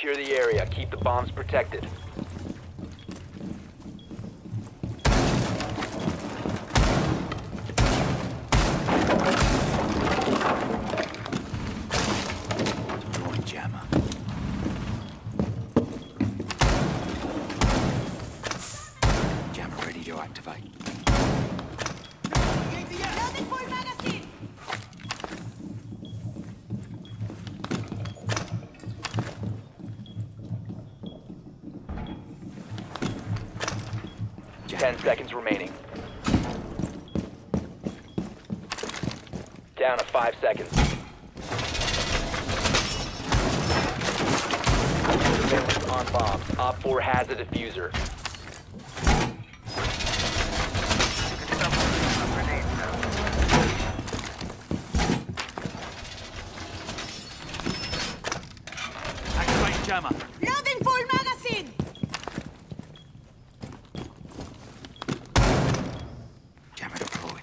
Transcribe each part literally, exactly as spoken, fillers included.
secure the area. Keep the bombs protected. Deploying jammer. Jammer ready to activate. Loading full magazine! Ten seconds remaining. Down to five seconds. Surveillance on bomb. Op four has a diffuser. Activating jammer. Loading full magazine! Jammer deployed.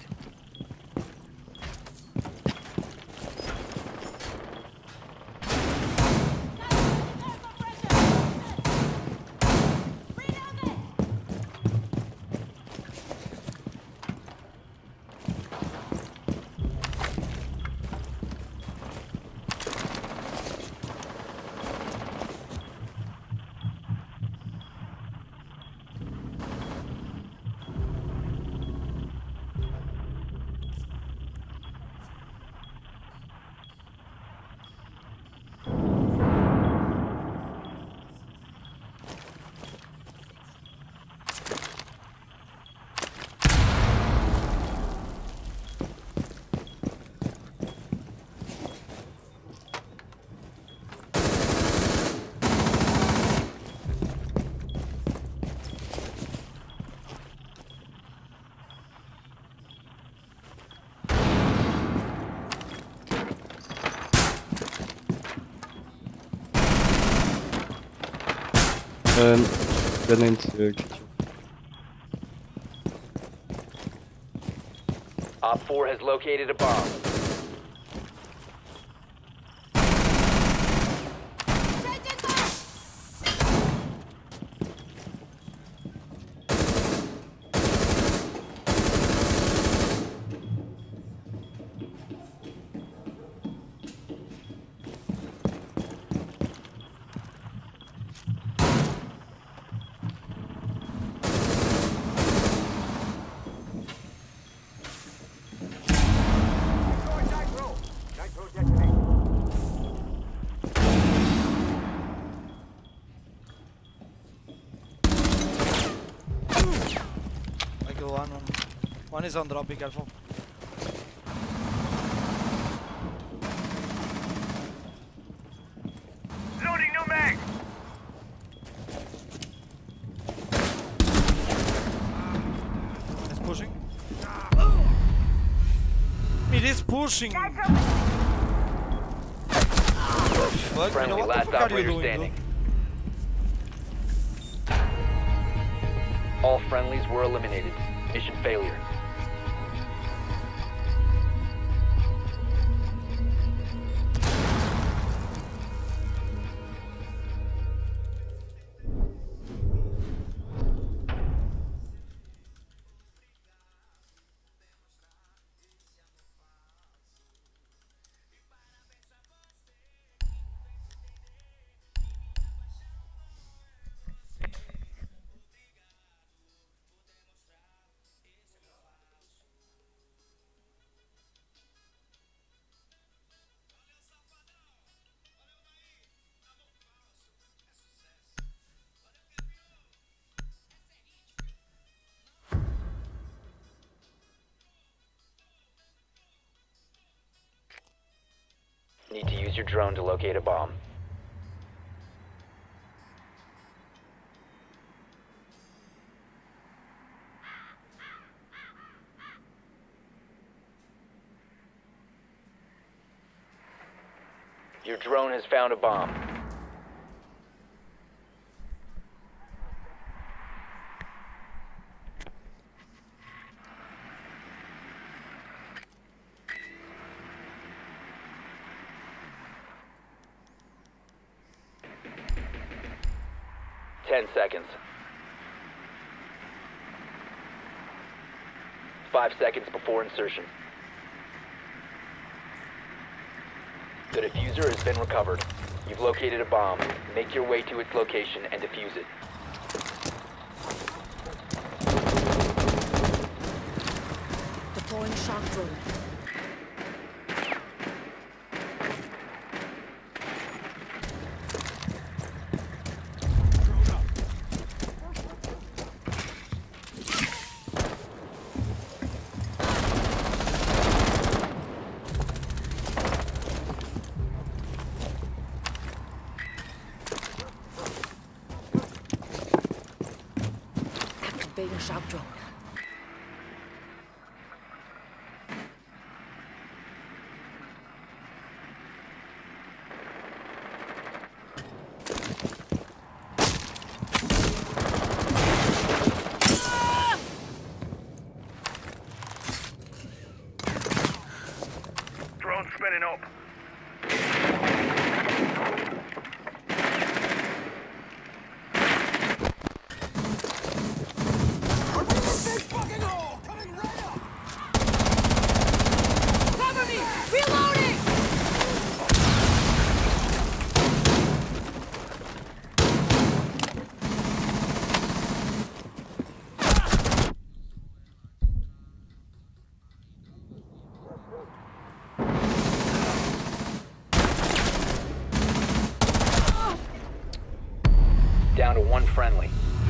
Um, ben into kitchen. Op four has located a bomb. I go one, one. One is on drop, be careful. Loading new mag! It's pushing. It is pushing! Fuck, you know Friendly, what the last fuck are you operator doing, standing. bro? All friendlies were eliminated. Mission failure. Need to use your drone to locate a bomb. Your drone has found a bomb. Ten seconds. Five seconds before insertion. The diffuser has been recovered. You've located a bomb. Make your way to its location and defuse it. Deploying shock drone. Activating shock drone. Drone spinning up. Cover me! Reloading! Down to one friendly.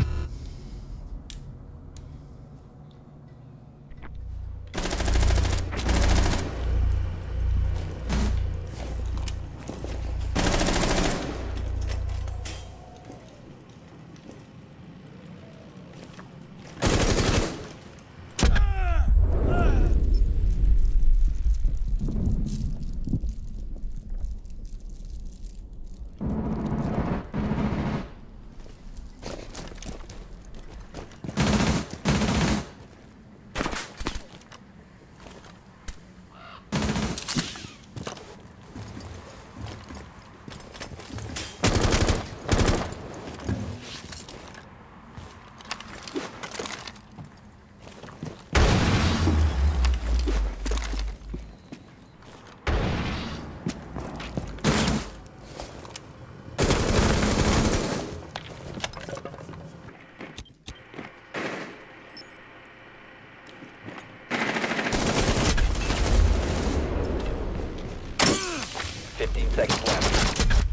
Fifteen seconds left.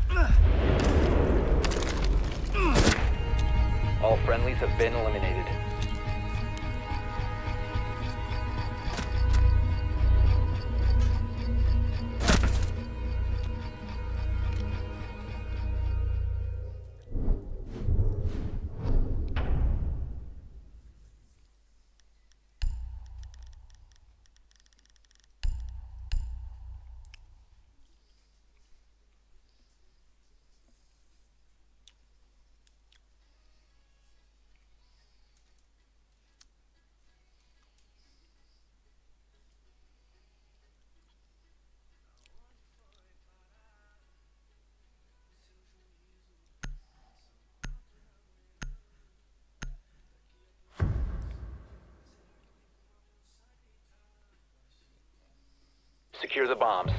All friendlies have been eliminated. Secure the bombs.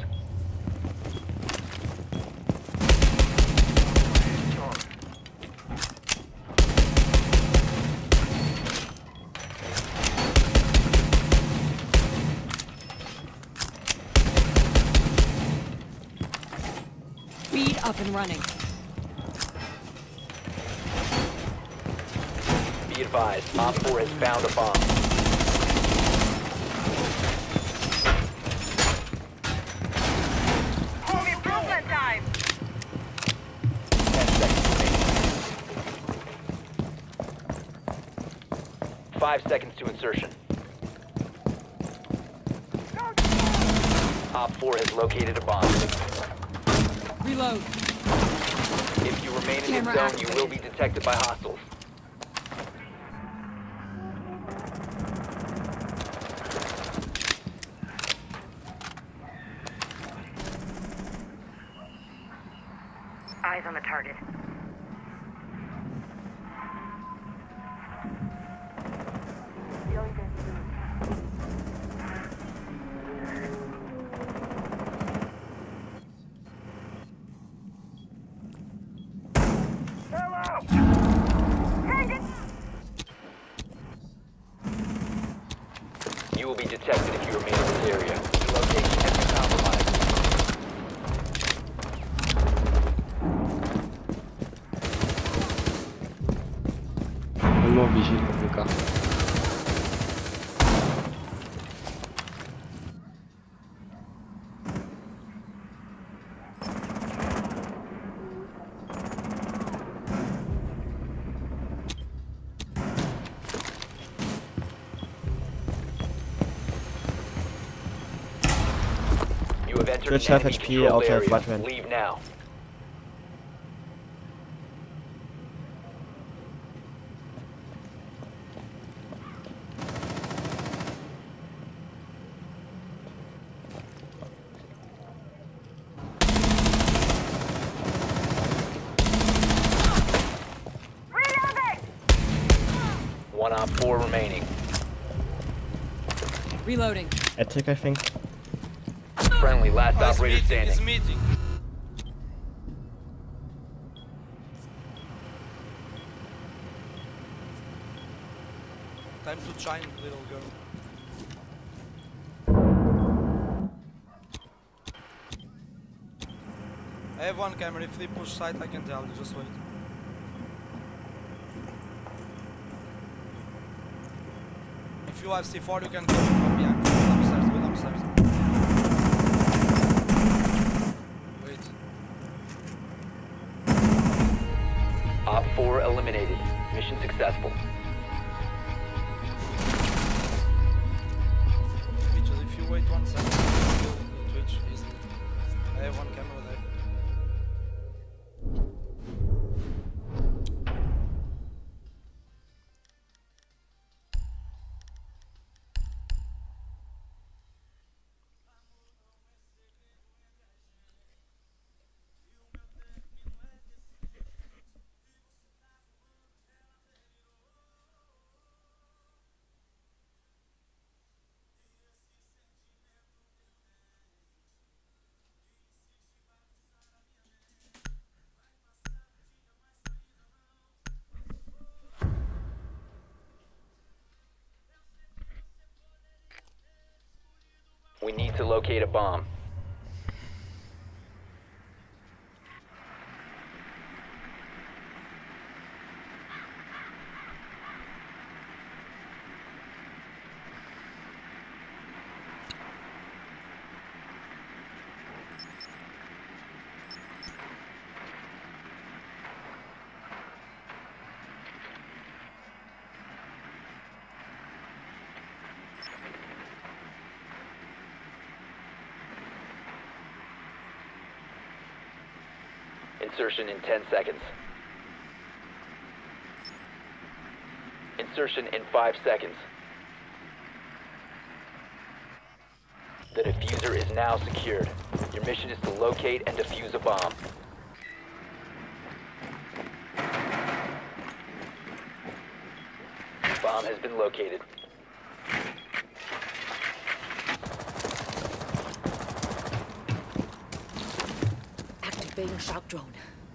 Speed up and running. Be advised, Op four has found a bomb. Home improvement time. Ten seconds remaining. Five seconds to insertion. Op four has located a bomb. Reload. If you remain in Camera this zone, you activated. will be detected by hostiles. Eyes on the target. vigile op le cas. You have entered Twitch an half enemy H P, controlled auto area. flashman. Leave now. One op four remaining. Reloading. Attic, I think. Friendly, last Oh, he's operator meeting, standing. he's meeting. Time to shine, little girl. I have one camera, if they push side I can tell you, just wait. If you have C four you can go from behind, go downstairs, go downstairs. Wait. Op four eliminated. Mission successful. Bitches, if you wait one second, you will kill Twitch easily. I have one camera there. We need to locate a bomb. Insertion in ten seconds. Insertion in five seconds. The diffuser is now secured. Your mission is to locate and defuse a bomb. Bomb has been located. Activating shock drone.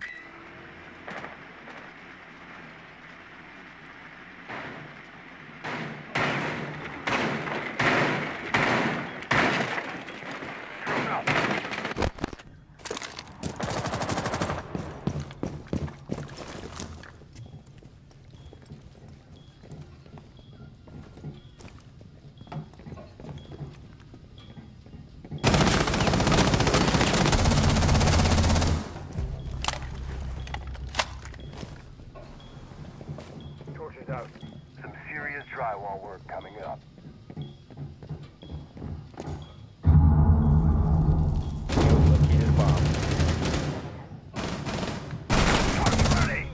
Torches out. Some serious drywall work coming up. Located a bomb. Target ready.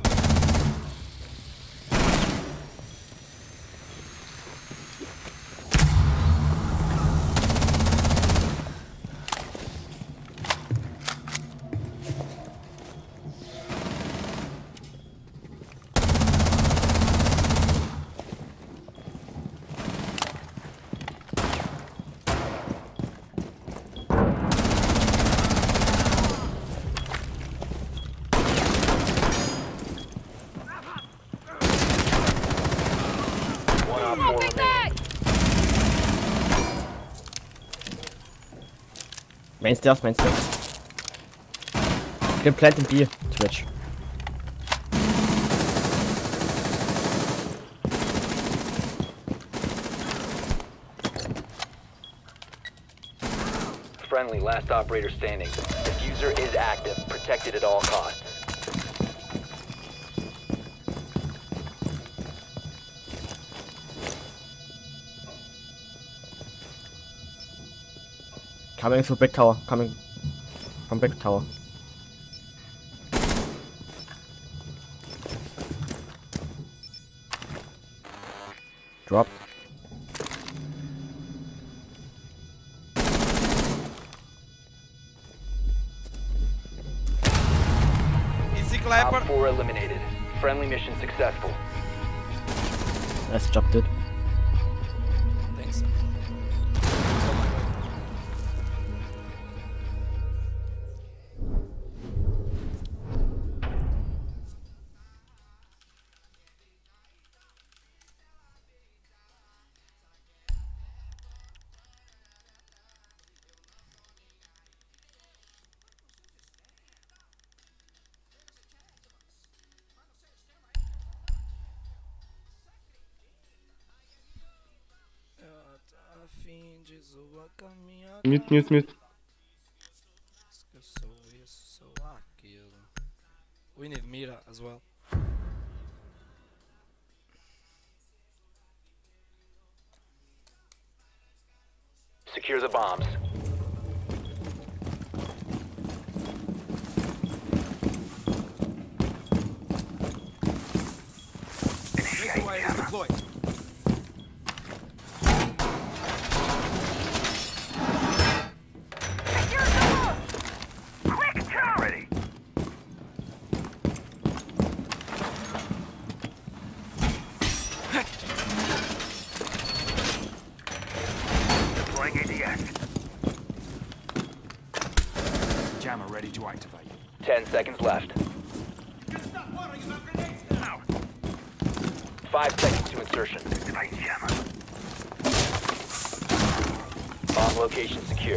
One op four remaining. Main stairs, main stairs. You can plant in B, Twitch. Friendly, last operator standing. Diffuser is active, protected at all costs. Coming through big tower. Coming from big tower. Dropped. Easy Op clapper. four eliminated. Friendly mission successful. Nice job, dude. Thanks. Oh my god. A fim de zoar caminhar. Mute, mute, mute. Eu sou isso, sou aquilo. We need Mira as well. Secure the bombs. Deployed. Ready. Deploying A D S. Jammer ready to activate. Ten seconds left. Five seconds to insertion. Activate jammer. Bomb location secure.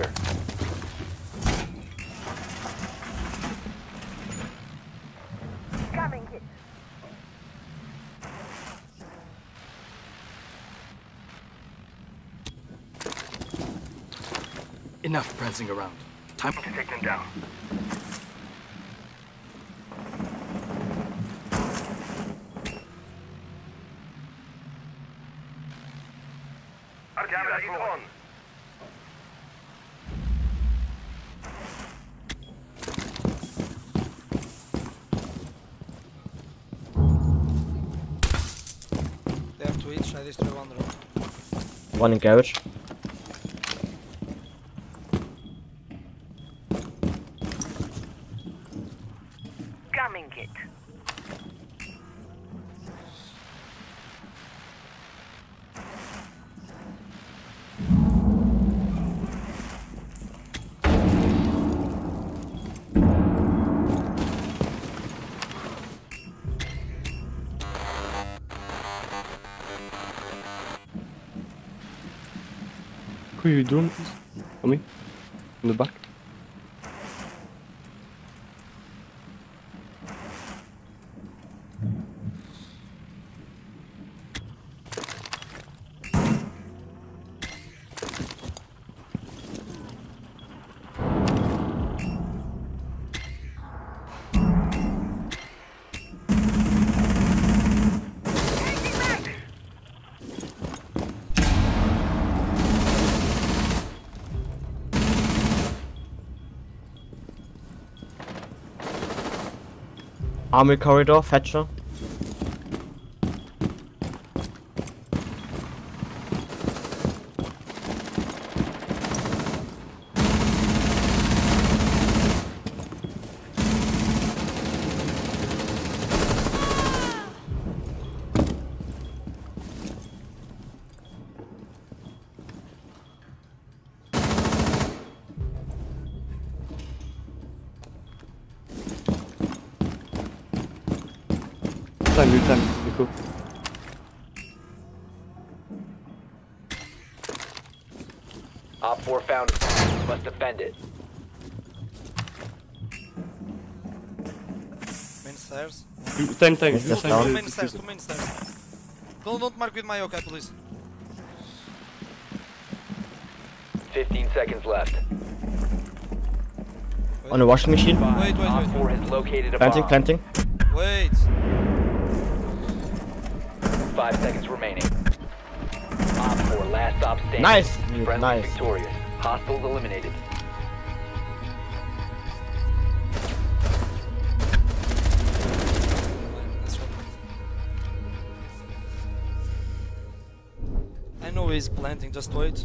Coming hit. Enough prancing around. Time To take them down. Jammer is on. They have Twitch, I destroy one drone. One in garage. Coming hit. Who are you doing this? For me? In the back? Army corridor, Thatcher. Time, new time, Nico. Op four found a bomb. You must defend it. Main stairs. Time, time, Yes, new yes, time. down. Two uh, main stairs, diffuser. two main stairs. Don't, don't mark with my yokai, please. Fifteen seconds left. On a washing machine. Wait, wait, Op wait. four has located a Planting, bomb. planting. Wait. Five seconds remaining. Op four, last stop standing. Nice. Friendly Nice. victorious. Hostiles eliminated. That's right. I know he's planting, just wait.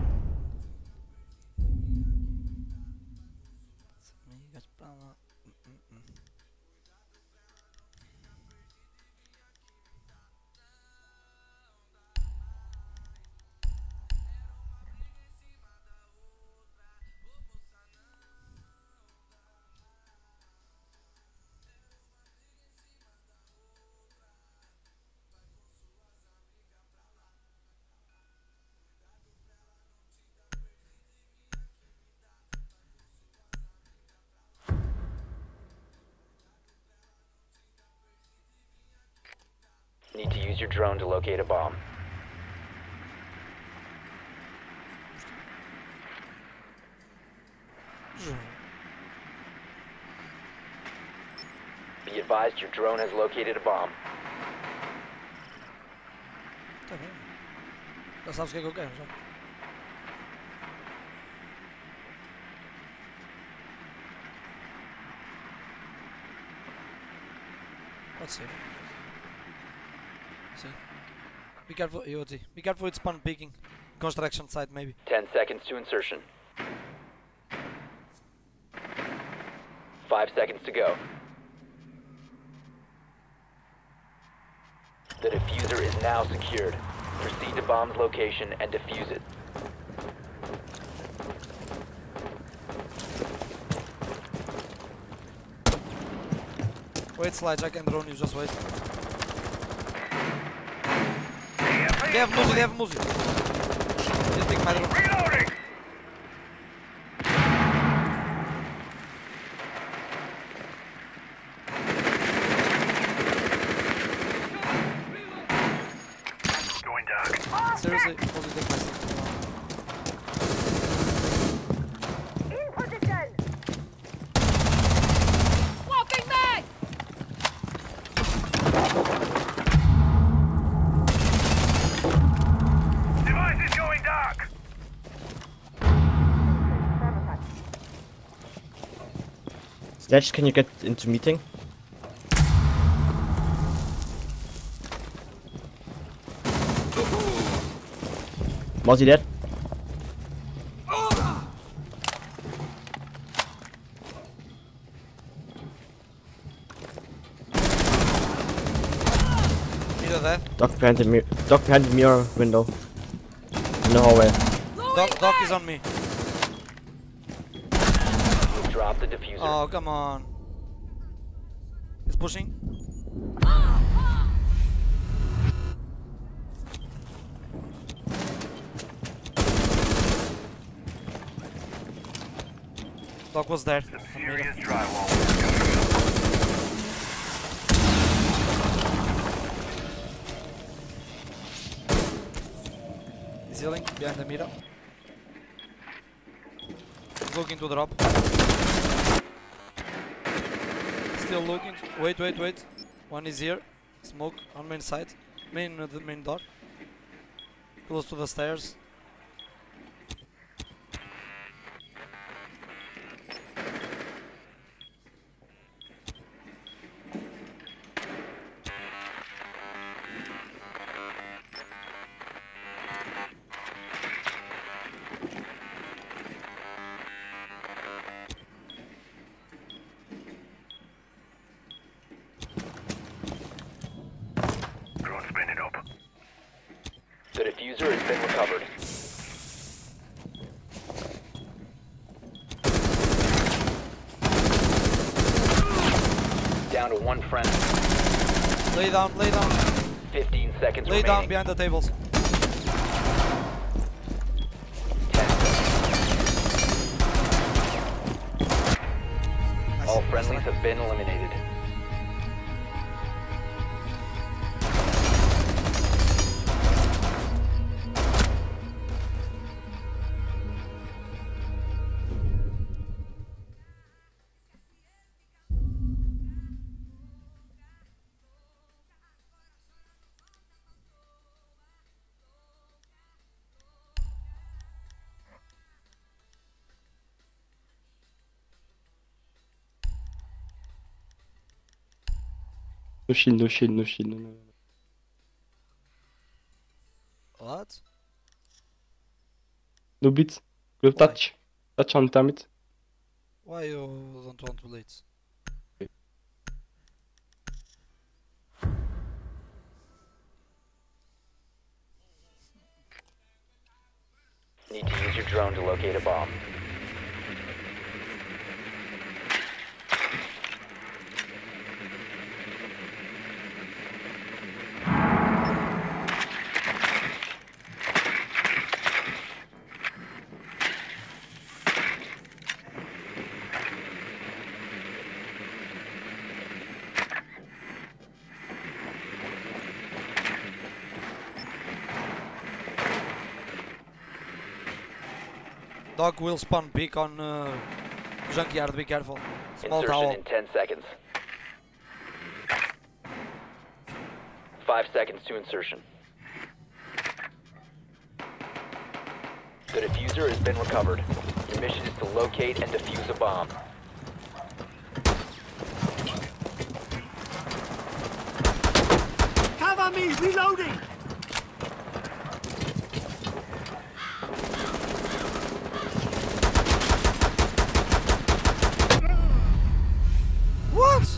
Need to use your drone to locate a bomb. Be advised your drone has located a bomb. Tá bem. Já sabes o que é que eu quero, já. Pode ser. Sim. Be careful, U O T. Be careful with spawn picking. Construction site, maybe. Ten seconds to insertion. Five seconds to go. The diffuser is now secured. Proceed to bomb's location and defuse it. Wait, Slides, I can drone you, just wait. They have music, they have music. Just pick my drone. Reloading! Going dark. Seriously, music, take my stick. In position. Swapping mag! Device is going dark. Sledge, can you get into meeting? Mozzie dead. Either that. Doc behind the mirror. Doc behind the mirror window. In the hallway. Doc, Doc is on me. You'll drop the diffuser. Oh, come on. He's pushing. Doc was there. Some On middle. serious drywall work coming up. He's healing behind the mirror. He's looking to drop. Still looking. Wait, wait, wait. One is here. Smoke on main side. Main, uh, the main door. Close to the stairs. Drone spinning up. The diffuser has been recovered. Down to one friend. Lay down, lay down. Fifteen seconds Lay remaining. down behind the tables. Ten. All friendlies have been eliminated. No shield, no shield, no shield. No, no. What? No beat. Go Why? touch. Touch on Tamit. Why you don't want blades? Need to use your drone to locate a bomb. Dog will spawn peek on uh, junkyard, be careful. Small Insertion tower. in ten seconds. Five seconds to insertion. The diffuser has been recovered. Your mission is to locate and defuse a bomb. Cover me! Reloading! What?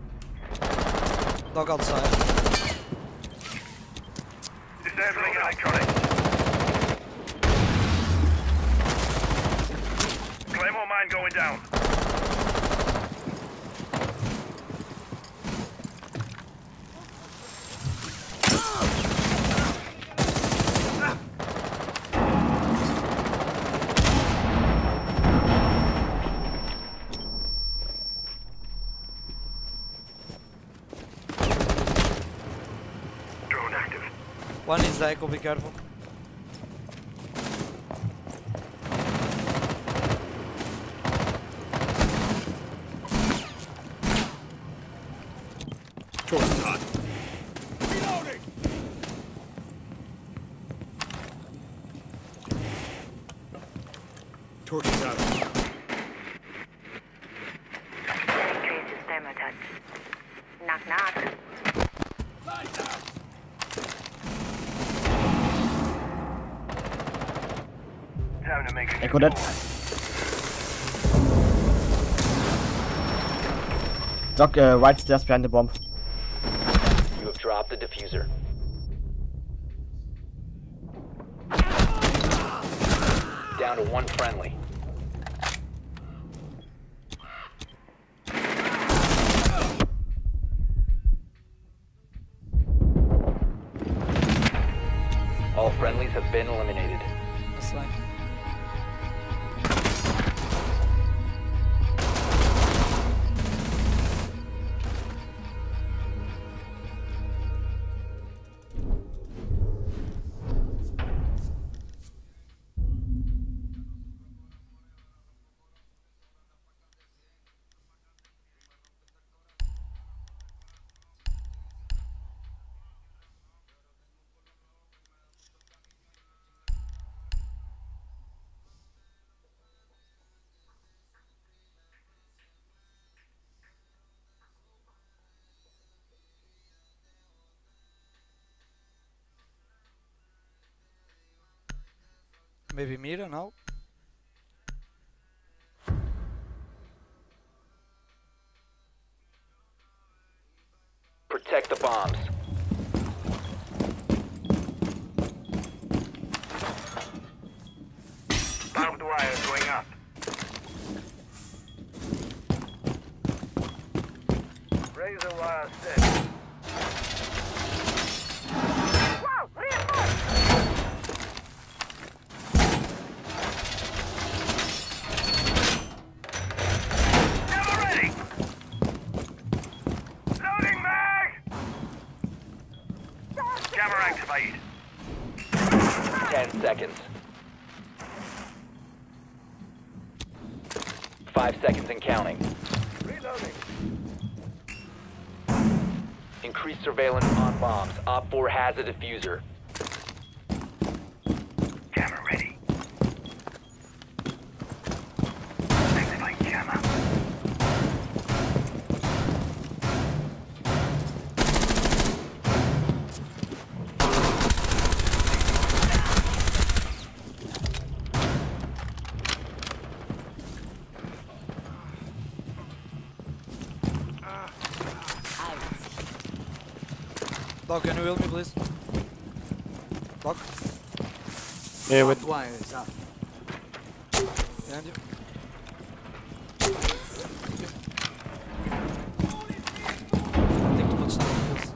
Dog outside. Disabling electronics. Claymore mine going down. Drone active. One is Echo, be careful. Torch is hot. Reloading! Torch is out. Entry system attached. Knock knock. Time to make a Echo dead. Dog, uh, right stairs behind the bomb. You have dropped the diffuser. Down to one friendly. All friendlies have been eliminated. That's like. Maybe Mira now? Protect the bombs. barbed wire going up. Razor wire set. Whoa! Reinforce! Never ready! Loading mag! Jammer activated. Ten seconds. Five seconds and counting. Reloading. Increased surveillance on bombs. Op four has a diffuser. Jammer ready. Activate jammer. Doc, can you heal me, please? Doc, Yeah, wait. Wire is up. behind you. Take too much time, please.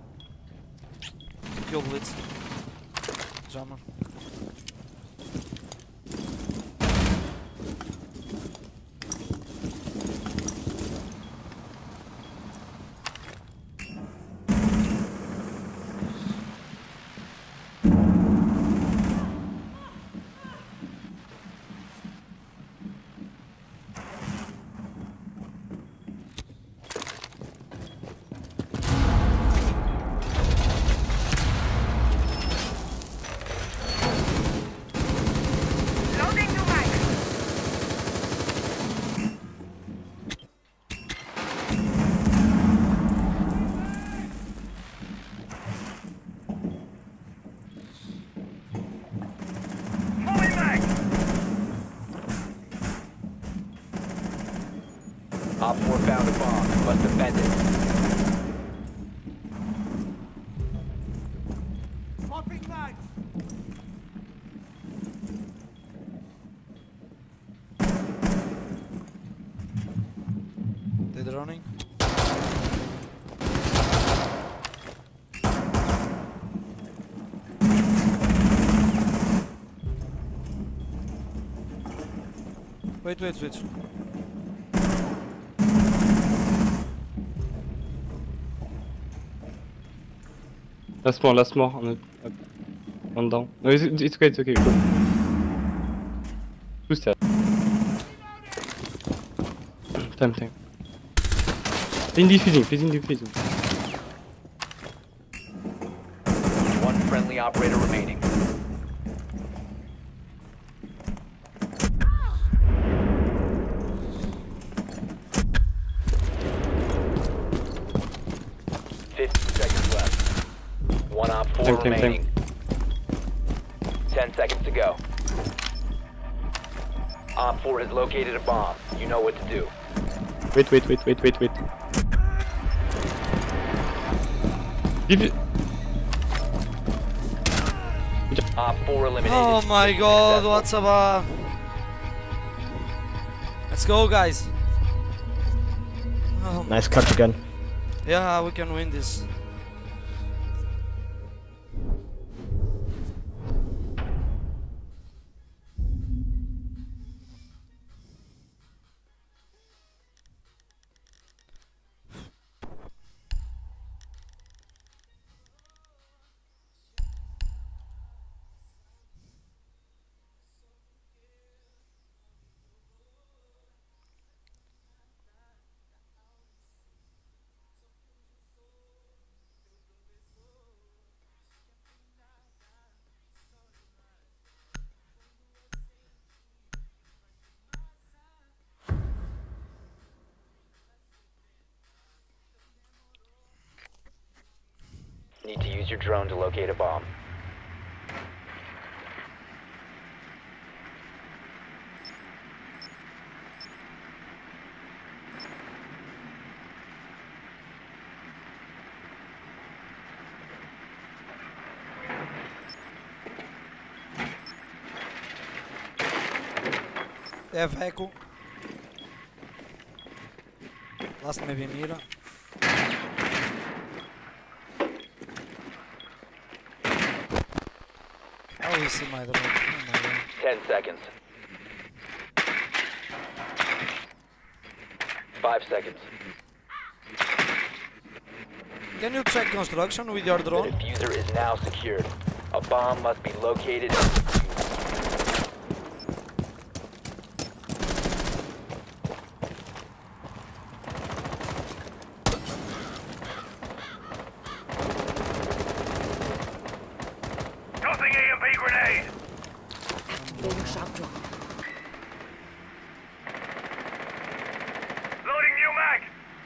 Kill Blitz. Jammer. Loading new mic. Fully mic. Op four found a bomb. You must defend it. Swapping knives. They're running. Wait, wait, switch. Last more, last more. On, the, on down. No, it's, it's okay, it's okay. Go. Two stairs. Time, time. In defusing, please in defusing. One friendly operator remaining. Fifteen seconds left. One op four Same, same, remaining. Ten seconds to go. Op four has located a bomb. You know what to do. Wait, wait, wait, wait, wait, wait. Defu- Op four eliminated. Oh my god, Successful. what's up? Let's go, guys. Oh, Nice cut again. yeah, we can win this. Need to use your drone to locate a bomb. They have echo. Last maybe Mira. I will see my drone. Oh my god. Ten seconds. Five seconds. Can you check construction with your The drone? diffuser is now secured. A bomb must be located and defused. Tossing E M P grenade. Loading new mag.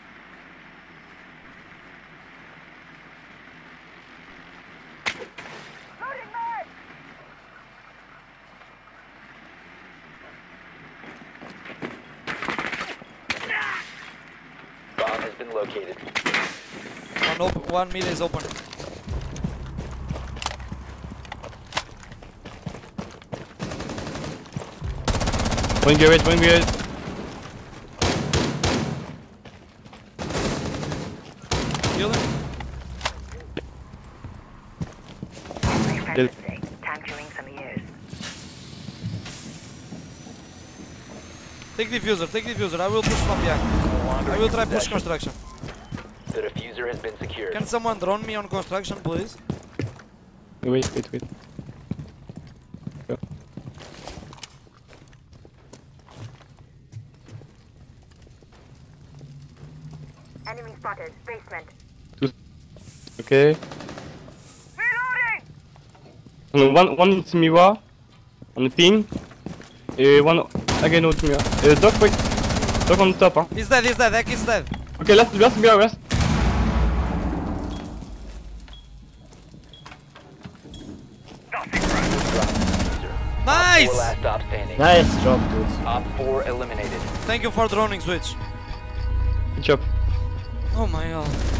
Loading mag. Bomb has been located. One, op one mid is open. One garage, one garage. Kill him. Kill. Time to ring some ears. Take diffuser, take diffuser. I will push from behind. No longer I will in try push possession. construction. The diffuser has been secured. Can someone drone me on construction, please? Wait, wait, wait. Go. Enemy spotted. Basement. Okay. Reloading! On one, one ultimira. On the ping. Et one again ultimira. Uh, dog, wait. Dog on top, hein. He's dead, he's dead, Ek is dead. Okay, last, last go, last. Nice! Four last stop standing. Nice job, dude. Op four eliminated. Thank you for droning switch. Good job. Oh my god.